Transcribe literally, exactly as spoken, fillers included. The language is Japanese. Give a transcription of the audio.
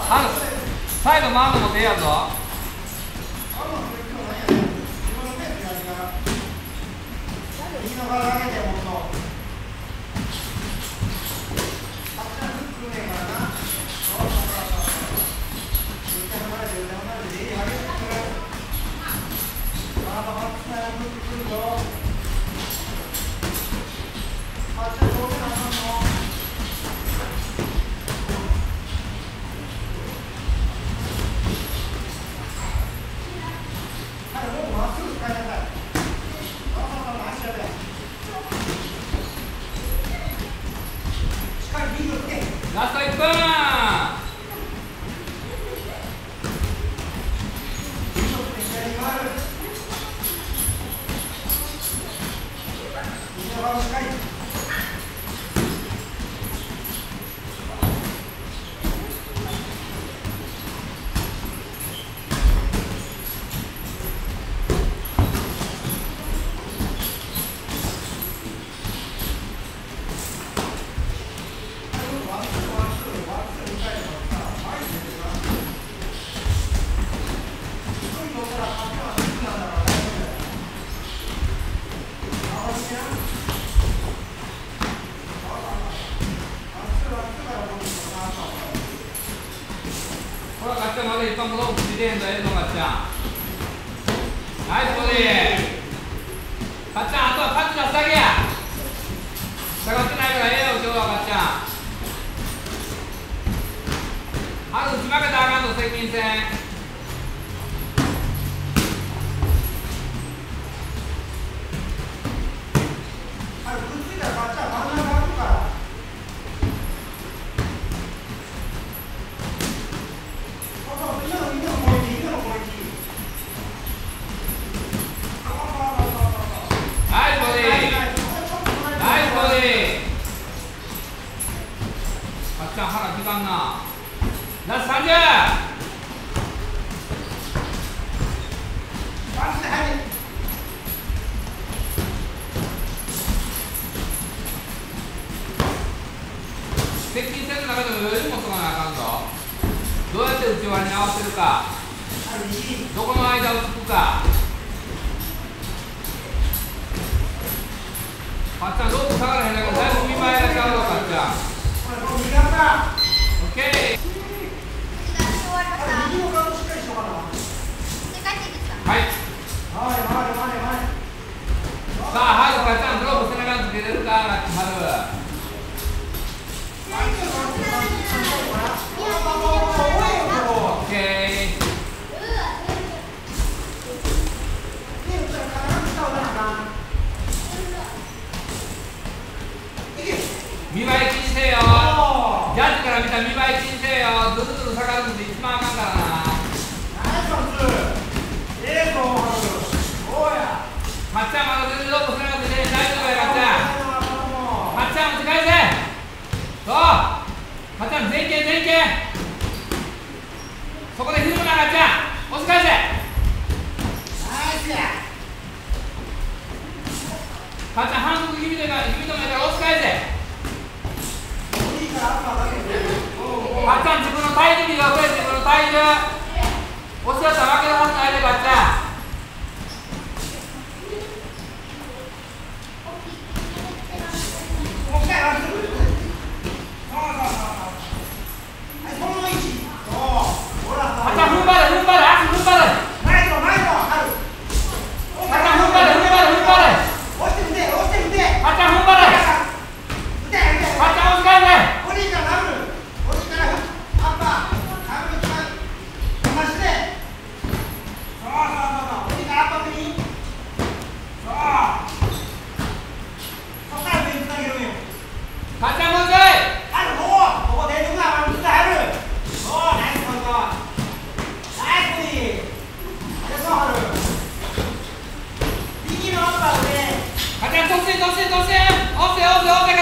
あのサイド回るのも手やぞ。ラストいっぷん。ほら、ガッチャンまだ一般ブロックついてへんぞ、ええぞ、ガッチャン。ナイスボディー。ガッチャン、あとはパンチ出すだけや。下がってないからええよ、今日はガッチャン。あと打ち負けたらあかんぞ、接近戦。ガッチャン、腹時間な。ラストさんじゅう。接近戦の中でも余裕持っとかなあかんぞ。どうやって内側に合わせるか、どこの間をつくか。ガッチャン、ロープ下がらへんだけどだいぶ見栄えがちゃうぞ、ガッチャン。オッケー。はい。さあ、ハル、ガッチャン、ドロップ背中につけれるか、ハル。オッケー。見栄え気にせよ。ジャッジから見た見栄え気にせよ。ずるずる下がるので一番あかんからな。ええぞ、おや。ガッチャン、まだ全然ロップ背中ついてへん。大丈夫や、ガッチャン。ガッチャン、持ち返せ。そう。ガッチャン、前傾前傾。そこでひるむな、ガッチャン。押し返せ。ナイスや。ガッチャン、反則気味というか、指止めたら押し返せ。ガッチャン、自分の体重が増えて、自分の体重押し出したら負けるはずないで、ガッチャン。ガッチャン、踏ん張れ、踏ん張れ、足踏ん張れ。ガッチャン、踏ん張れ、踏ん張れ、踏ん張れ。ガッチャン、踏ん張れ。ガッチャン、押し返せ。ガッチャン、もうちょい。ガッチャン、突進突進突進。押せ押せ押せ。